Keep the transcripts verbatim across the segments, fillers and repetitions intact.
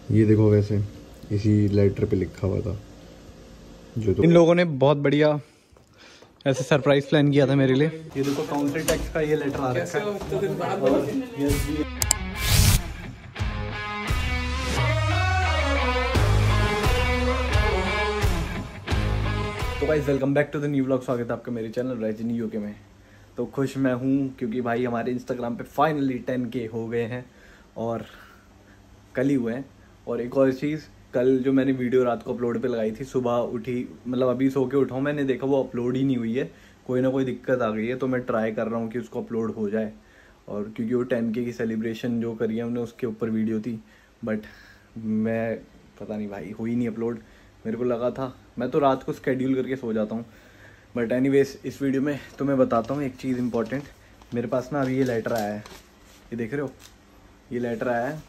ये देखो, वैसे इसी लेटर पे लिखा हुआ था जो तो इन लोगों ने बहुत बढ़िया ऐसे सरप्राइज प्लान किया था मेरे लिए। ये देखो काउंसिल टैक्स का ये लेटर आ रखा है। तो guys welcome back to the new vlog. स्वागत है आपका मेरे चैनल रजनी यूके में। तो खुश मैं हूँ क्योंकि भाई हमारे इंस्टाग्राम पे फाइनली टेन के हो गए हैं और कल ही हुए हैं। और एक और चीज़, कल जो मैंने वीडियो रात को अपलोड पे लगाई थी, सुबह उठी मतलब अभी सो के उठाऊँ, मैंने देखा वो अपलोड ही नहीं हुई है। कोई ना कोई दिक्कत आ गई है, तो मैं ट्राई कर रहा हूँ कि उसको अपलोड हो जाए। और क्योंकि वो टेन के की सेलिब्रेशन जो करी है हमने, उसके ऊपर वीडियो थी, बट मैं पता नहीं भाई हुई नहीं अपलोड। मेरे को लगा था, मैं तो रात को स्केड्यूल करके सो जाता हूँ। बट एनीवेज इस वीडियो में तो मैं बताता हूँ एक चीज़ इंपॉर्टेंट। मेरे पास ना अभी ये लेटर आया है, ये देख रहे हो, ये लेटर आया है।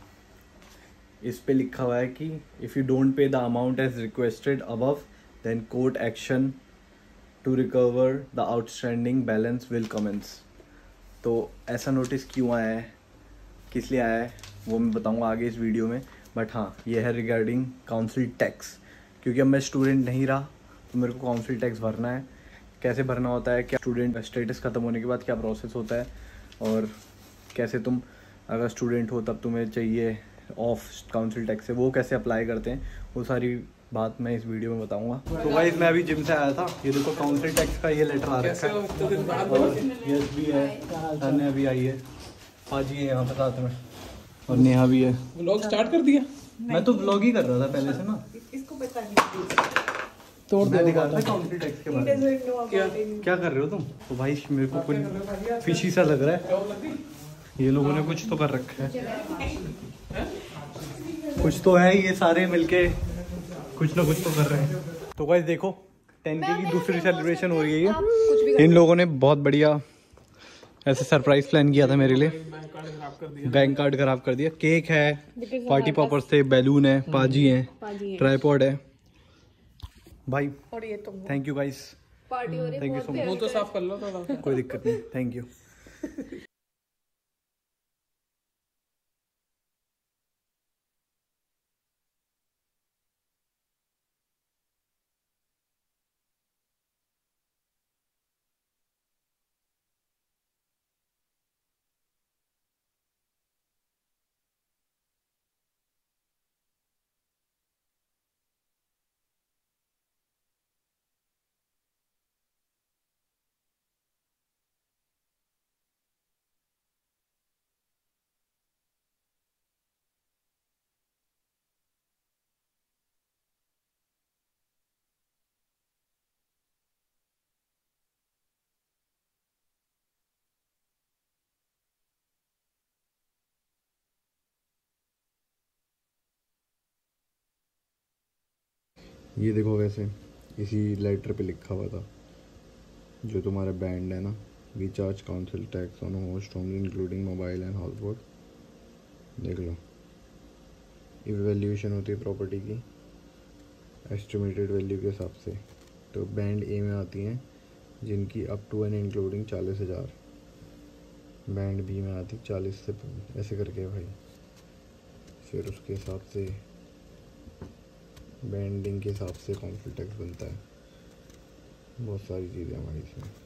इस पे लिखा हुआ है कि if you don't pay the amount as requested above then court action to recover the outstanding balance will commence. तो ऐसा नोटिस क्यों आया है, किस लिए आया है, वो मैं बताऊंगा आगे इस वीडियो में। बट हाँ, ये है रिगार्डिंग काउंसिल टैक्स। क्योंकि अब मैं स्टूडेंट नहीं रहा तो मेरे को काउंसिल टैक्स भरना है। कैसे भरना होता है, क्या स्टूडेंट स्टेटस ख़त्म होने के बाद क्या प्रोसेस होता है, और कैसे तुम अगर स्टूडेंट हो तब तुम्हें चाहिए ऑफ काउंसिल टैक्स से, वो कैसे अप्लाई करते हैं, वो सारी बात मैं इस वीडियो में बताऊंगा। तो गाइस मैं अभी जिम से आया था, ये देखो काउंसिल टैक्स का ये लेटर आ रखा है। और यस भी है, अन्य भी आई है, पाजी है यहाँ पे साथ में, और नेहा भी है। व्लॉग स्टार्ट कर दिया? मैं तो व्लॉग ही कर रहा था पहले से ना। इसको पता नहीं तोड़ मैं दिखा रहा था काउंसिल टैक्स के बारे में। क्या क्या कर रहे हो तुम? तो भाई मेरे को कुछ फिशी सा लग रहा है। ये लोगों ने कुछ तो कर रखा है, कुछ तो है, ये सारे मिलके कुछ ना कुछ तो कर रहे हैं। तो गाइस देखो, टेन के की दूसरी सेलिब्रेशन हो रही है। इन लोगों ने बहुत बढ़िया ऐसे सरप्राइज प्लान किया था मेरे लिए। बैंक कार्ड खराब कर दिया, केक है, पार्टी पॉपर्स थे, बैलून है, पाजी है, ट्राइपॉड है भाई। और ये तो थैंक यू गाइस, पार्टी हो रही है। थैंक यू सो मुंह मच। तो साफ कर लो थोड़ा। कोई दिक्कत नहीं, थैंक यू। ये देखो, वैसे इसी लेटर पे लिखा हुआ था जो तुम्हारा बैंड है ना, we charge council tax on host only including mobile and house board. देख लो, इवैल्यूएशन होती है प्रॉपर्टी की एस्टिमेटेड वैल्यू के हिसाब से। तो बैंड ए में आती हैं जिनकी अप टू एंड इंक्लूडिंग चालीस हज़ार, बैंड बी में आती चालीस से ऐसे करके भाई। फिर उसके हिसाब से बैंडिंग के हिसाब से काउंसिल टैक्स बनता है। बहुत सारी चीज़ें हमारी इसमें।